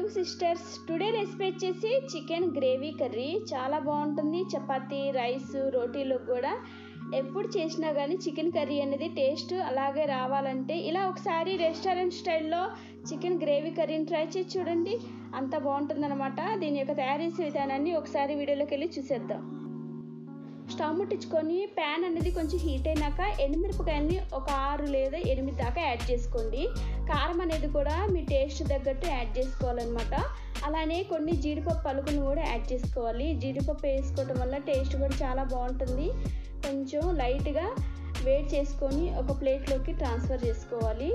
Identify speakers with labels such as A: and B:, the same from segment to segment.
A: Welcome sisters. Today recipe వచ్చేసి chicken gravy curry. చాలా బాగుంటుంది. చపాతీ, రైస్, రోటీలకు కూడా ఎప్పుడు చేసినా కానీ చికెన్ కర్రీ అనేది టేస్ట్ అలాగే రావాలంటే ఇలా ఒకసారి రెస్టారెంట్ స్టైల్లో చికెన్ గ్రేవీ కర్రీని ట్రై చేసి చూడండి. అంత బాగుంటుందన్నమాట. దీని యొక్క తయారు చేసే విధానాన్ని ఒకసారి వీడియోలోకి వెళ్ళి చూసేద్దాం. స్టవ్ ముట్టించుకొని ప్యాన్ అనేది కొంచెం హీట్ అయినాక ఎండుమిరపకాయలని ఒక 6 లేదా 8 దాకా యాడ్ చేసుకోండి. కారం అనేది కూడా మీ టేస్ట్ తగ్గట్టు యాడ్ చేసుకోవాలన్నమాట. అలానే కొన్ని జీడిపప్పు పలుకును కూడా యాడ్ చేసుకోవాలి. జీడిపప్పు వేసుకోవడం వల్ల టేస్ట్ కూడా చాలా బాగుంటుంది. కొంచెం లైట్గా వేడి చేసుకొని ఒక ప్లేట్లోకి ట్రాన్స్ఫర్ చేసుకోవాలి.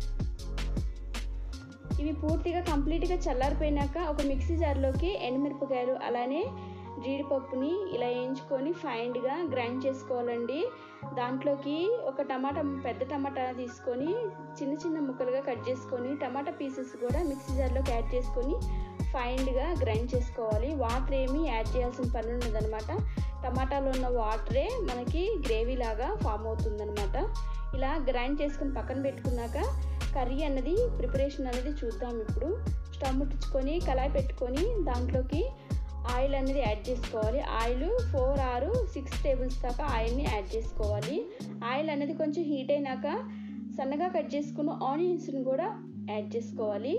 A: ఇవి పూర్తిగా కంప్లీట్గా చల్లారిపోయినాక ఒక మిక్సీ జార్లోకి ఎండుమిరపకాయలు అలానే జీడిపప్పుని ఇలా వేయించుకొని ఫైన్గా గ్రైండ్ చేసుకోవాలండి. దాంట్లోకి ఒక పెద్ద టమాటా తీసుకొని చిన్న చిన్న ముక్కలుగా కట్ చేసుకొని టమాటా పీసెస్ కూడా మిక్సీ జార్లోకి యాడ్ చేసుకొని ఫైన్గా గ్రైండ్ చేసుకోవాలి. వాటర్ ఏమీ యాడ్ చేయాల్సిన పని ఉండదన్నమాట. టమాటాలో ఉన్న వాటరే మనకి గ్రేవీ లాగా ఫామ్ అవుతుందన్నమాట. ఇలా గ్రైండ్ చేసుకొని పక్కన పెట్టుకున్నాక కర్రీ అన్నది ప్రిపరేషన్ అనేది చూద్దాం. ఇప్పుడు స్టవ్ ముట్టించుకొని కళాయి పెట్టుకొని దాంట్లోకి ఆయిల్ అనేది యాడ్ చేసుకోవాలి. ఆయిల్ 4 or 6 టేబుల్స్ దాకా ఆయిల్ని యాడ్ చేసుకోవాలి. ఆయిల్ అనేది కొంచెం హీట్ అయినాక సన్నగా కట్ చేసుకున్న ఆనియన్స్ని కూడా యాడ్ చేసుకోవాలి.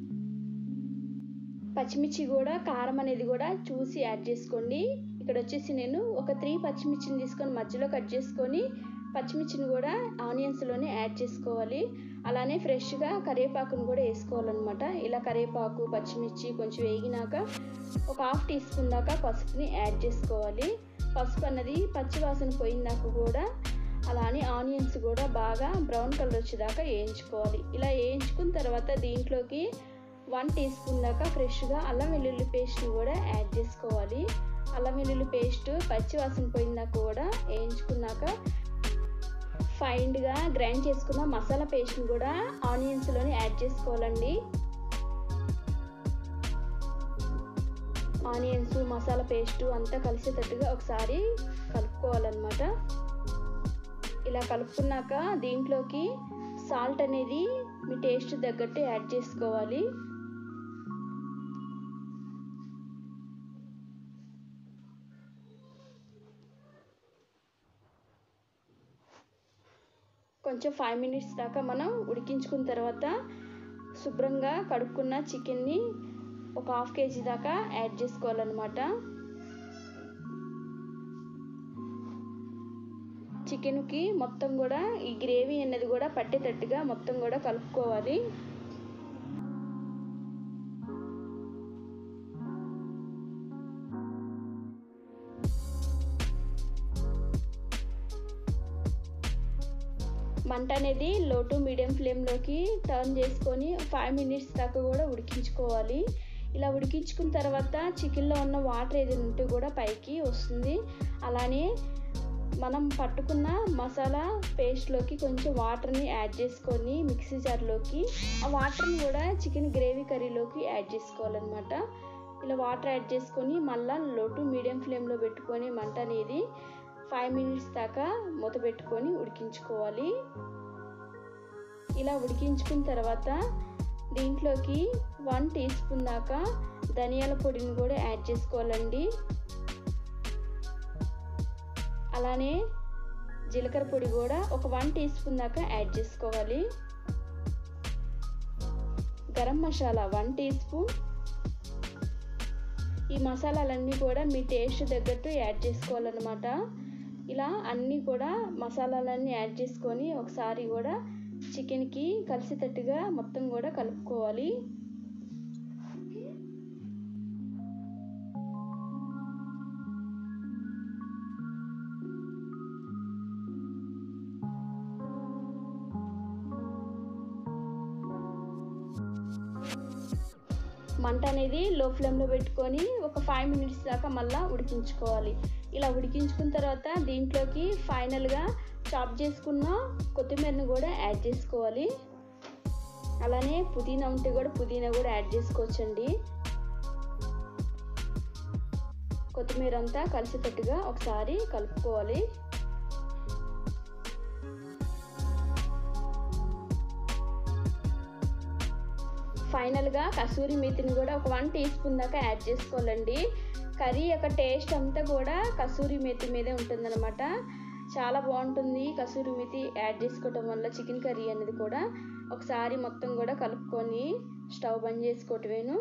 A: పచ్చిమిర్చి కూడా కారం అనేది కూడా చూసి యాడ్ చేసుకోండి. ఇక్కడ వచ్చేసి నేను ఒక 3 పచ్చిమిర్చిని తీసుకొని మధ్యలో కట్ చేసుకొని పచ్చిమిర్చిని కూడా ఆనియన్స్లోనే యాడ్ చేసుకోవాలి. అలానే ఫ్రెష్గా కరివేపాకును కూడా వేసుకోవాలన్నమాట. ఇలా కరివేపాకు పచ్చిమిర్చి కొంచెం వేగినాక ఒక 1/2 టీ స్పూన్ దాకా పసుపుని యాడ్ చేసుకోవాలి. పసుపు అన్నది పచ్చివాసన పోయినాక కూడా అలానే ఆనియన్స్ కూడా బాగా బ్రౌన్ కలర్ వచ్చేదాకా వేయించుకోవాలి. ఇలా వేయించుకున్న తర్వాత దీంట్లోకి 1 టీ స్పూన్ దాకా ఫ్రెష్గా అల్లం వెల్లుల్లి పేస్ట్ని కూడా యాడ్ చేసుకోవాలి. అల్లం వెల్లుల్లి పేస్ట్ పచ్చివాసన పోయినాక కూడా వేయించుకున్నాక ఫైన్గా గ్రైండ్ చేసుకున్న మసాలా పేస్ట్ని కూడా ఆనియన్స్లోనే యాడ్ చేసుకోవాలండి. ఆనియన్స్ మసాలా పేస్ట్ అంతా కలిసేటట్టుగా ఒకసారి కలుపుకోవాలన్నమాట. ఇలా కలుపుకున్నాక దీంట్లోకి సాల్ట్ అనేది మీ టేస్ట్ తగ్గట్టు యాడ్ చేసుకోవాలి. కొంచెం 5 minutes దాకా మనం ఉడికించుకున్న తర్వాత శుభ్రంగా కడుక్కున్న చికెన్ని ఒక 1/2 kg దాకా యాడ్ చేసుకోవాలన్నమాట. చికెన్కి మొత్తం కూడా ఈ గ్రేవీ అనేది కూడా పట్టేటట్టుగా మొత్తం కూడా కలుపుకోవాలి. మంట అనేది లో టు మీడియం ఫ్లేమ్లోకి టర్న్ చేసుకొని 5 minutes దాకా కూడా ఉడికించుకోవాలి. ఇలా ఉడికించుకున్న తర్వాత చికెన్లో ఉన్న వాటర్ ఏదైనా ఉంటే కూడా పైకి వస్తుంది. అలానే మనం పట్టుకున్న మసాలా పేస్ట్లోకి కొంచెం వాటర్ని యాడ్ చేసుకొని మిక్సీ జార్లోకి ఆ వాటర్ని కూడా చికెన్ గ్రేవీ కర్రీలోకి యాడ్ చేసుకోవాలన్నమాట. ఇలా వాటర్ యాడ్ చేసుకొని మళ్ళీ లో టు మీడియం ఫ్లేమ్లో పెట్టుకొని మంట అనేది 5 minutes దాకా మూత పెట్టుకొని ఉడికించుకోవాలి. ఇలా ఉడికించుకున్న తర్వాత దీంట్లోకి 1 టీ స్పూన్ దాకా ధనియాల పొడిని కూడా యాడ్ చేసుకోవాలండి. అలానే జీలకర్ర పొడి కూడా ఒక 1 టీ స్పూన్ దాకా యాడ్ చేసుకోవాలి. Garam masala 1 teaspoon. ఈ మసాలాలన్నీ కూడా మీ టేస్ట్ తగ్గట్టు యాడ్ చేసుకోవాలన్నమాట. ఇలా అన్నీ కూడా మసాలాలన్నీ యాడ్ చేసుకొని ఒకసారి కూడా చికెన్కి కలిసేటట్టుగా మొత్తం కూడా కలుపుకోవాలి. మంట అనేది లో ఫ్లేమ్లో పెట్టుకొని ఒక 5 minutes దాకా మళ్ళీ ఉడికించుకోవాలి. ఇలా ఉడికించుకున్న తర్వాత దీంట్లోకి ఫైనల్గా చాప్ చేసుకున్న కొత్తిమీరని కూడా యాడ్ చేసుకోవాలి. అలానే పుదీనా ఉంటే కూడా పుదీనా కూడా యాడ్ చేసుకోవచ్చండి. కొత్తిమీర అంతా కలిసేటట్టుగా ఒకసారి కలుపుకోవాలి. ఫైనల్గా కసూరి మేతిని కూడా ఒక 1 టీ స్పూన్ దాకా యాడ్ చేసుకోవాలండి. కర్రీ యొక్క టేస్ట్ అంతా కూడా కసూరి మేతి మీదే ఉంటుందన్నమాట. చాలా బాగుంటుంది కసూరి మేతి యాడ్ చేసుకోవటం వల్ల చికెన్ కర్రీ అనేది కూడా. ఒకసారి మొత్తం కూడా కలుపుకొని స్టవ్ బంద్ చేసుకోవటమేను.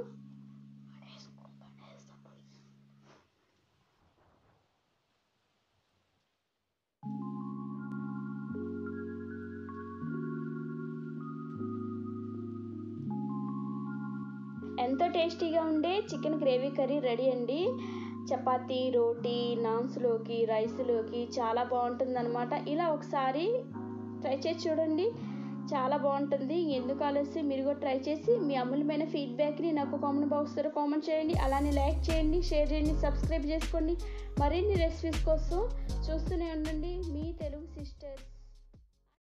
A: ఎంతో టేస్టీగా ఉండే చికెన్ గ్రేవీ కర్రీ రెడీ అండి. చపాతీ, రోటీ, నాన్స్లోకి, రైస్లోకి చాలా బాగుంటుందన్నమాట. ఇలా ఒకసారి ట్రై చేసి చూడండి, చాలా బాగుంటుంది. ఎందుకు ఆలస్యం, మీరు కూడా ట్రై చేసి మీ అమూల్యమైన ఫీడ్బ్యాక్ని నాకు కామెంట్ బాక్స్లో కామెంట్ చేయండి. అలానే లైక్ చేయండి, షేర్ చేయండి, సబ్స్క్రైబ్ చేసుకోండి. మరిన్ని రెసిపీస్ కోసం చూస్తూనే ఉండండి మీ తెలుగు సిస్టర్.